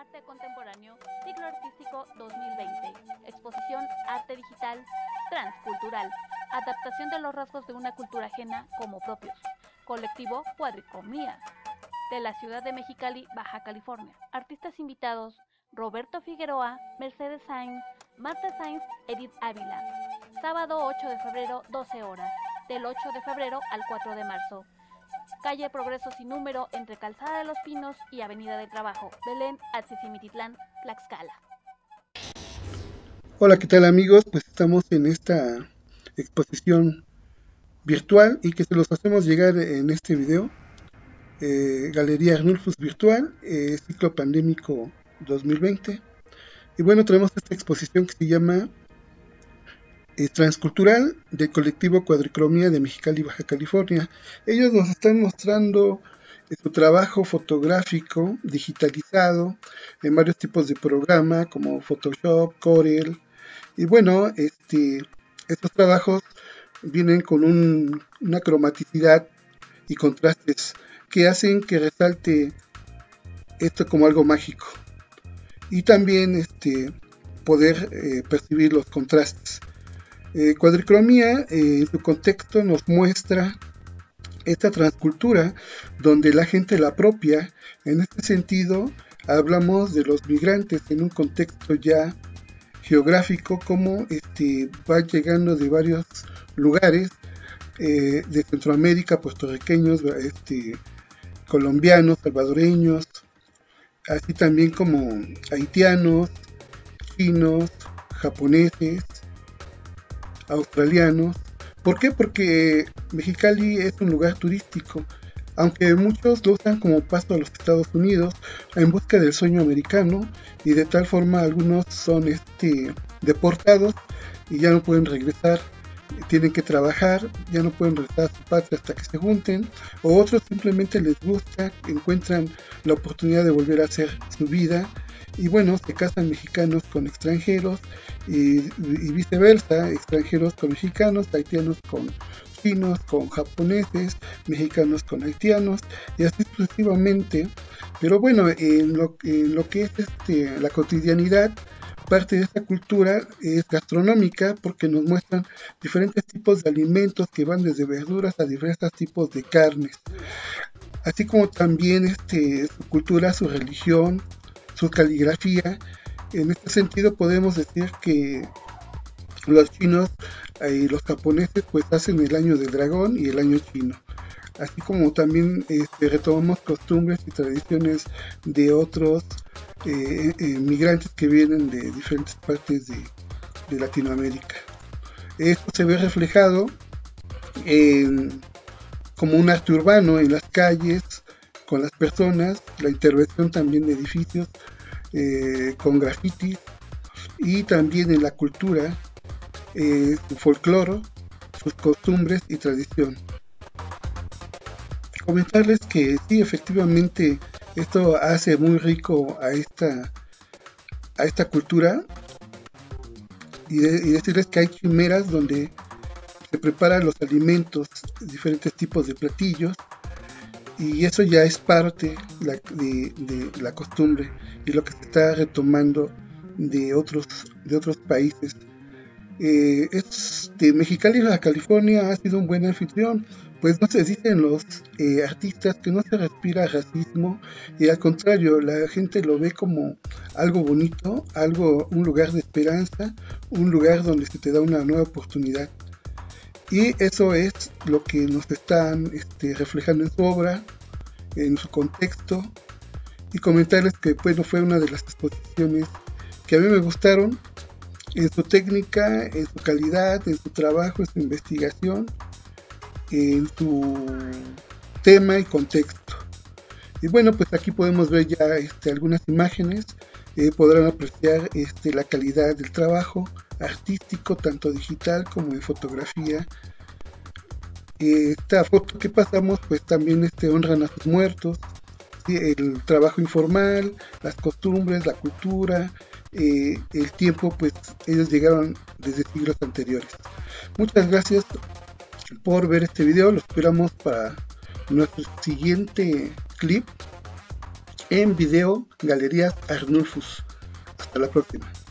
Arte Contemporáneo, Ciclo Artístico 2020. Exposición Arte Digital Transcultural. Adaptación de los rasgos de una cultura ajena como propios. Colectivo Cuadricromía. De la ciudad de Mexicali, Baja California. Artistas invitados: Roberto Figueroa, Mercedes Sainz, Marta Sainz, Edith Ávila. Sábado 8 de febrero, 12 horas. Del 8 de febrero al 4 de marzo. Calle Progreso sin número entre Calzada de los Pinos y Avenida de Trabajo, Belén, Atzicimititlán, Tlaxcala. Hola, ¿qué tal amigos? Pues estamos en esta exposición virtual y que se los hacemos llegar en este video. Galería Arnulfus Virtual, ciclo pandémico 2020. Y bueno, tenemos esta exposición que se llama Transcultural del colectivo Cuadricromía de Mexicali, Baja California. Ellos nos están mostrando su trabajo fotográfico digitalizado en varios tipos de programa como Photoshop, Corel. Y bueno, estos trabajos vienen con una cromaticidad y contrastes que hacen que resalte esto como algo mágico. Y también poder percibir los contrastes. Cuadricromía en su contexto nos muestra esta transcultura donde la gente la apropia. En este sentido hablamos de los migrantes en un contexto ya geográfico, como van llegando de varios lugares de Centroamérica, puertorriqueños, colombianos, salvadoreños, así también como haitianos, chinos, japoneses, australianos. ¿Por qué? Porque Mexicali es un lugar turístico, aunque muchos lo usan como paso a los Estados Unidos en busca del sueño americano, y de tal forma algunos son deportados y ya no pueden regresar, tienen que trabajar, ya no pueden regresar a su patria hasta que se junten, o otros simplemente les gusta, encuentran la oportunidad de volver a hacer su vida. Y bueno, se casan mexicanos con extranjeros y viceversa, extranjeros con mexicanos, haitianos con chinos, con japoneses, mexicanos con haitianos, y así sucesivamente. Pero bueno, en lo que es la cotidianidad, parte de esta cultura es gastronómica, porque nos muestran diferentes tipos de alimentos que van desde verduras a diversos tipos de carnes, así como también su cultura, su religión, su caligrafía. En este sentido podemos decir que los chinos y los japoneses pues hacen el año del dragón y el año chino, así como también retomamos costumbres y tradiciones de otros migrantes que vienen de diferentes partes de Latinoamérica. Esto se ve reflejado como un arte urbano en las calles, con las personas, la intervención también de edificios con grafitis, y también en la cultura, su folclore, sus costumbres y tradición. Comentarles que sí, efectivamente, esto hace muy rico a esta cultura, y decirles que hay chimeras donde se preparan los alimentos, diferentes tipos de platillos, y eso ya es parte de la costumbre y lo que se está retomando de otros países. Mexicali, Baja California, ha sido un buen anfitrión, pues no se dicen los artistas que no se respira racismo, y al contrario, la gente lo ve como algo bonito, un lugar de esperanza, un lugar donde se te da una nueva oportunidad. Y eso es lo que nos están reflejando en su obra, en su contexto. Y comentarles que bueno, fue una de las exposiciones que a mí me gustaron, en su técnica, en su calidad, en su trabajo, en su investigación, en su tema y contexto. Y bueno, pues aquí podemos ver ya algunas imágenes. Podrán apreciar la calidad del trabajo artístico, tanto digital como en fotografía. Esta foto que pasamos pues también honran a sus muertos, ¿sí? El trabajo informal, las costumbres, la cultura, el tiempo, pues ellos llegaron desde siglos anteriores. Muchas gracias por ver este video, lo esperamos para nuestro siguiente clip. en Video Galerías Arnulfus. Hasta la próxima.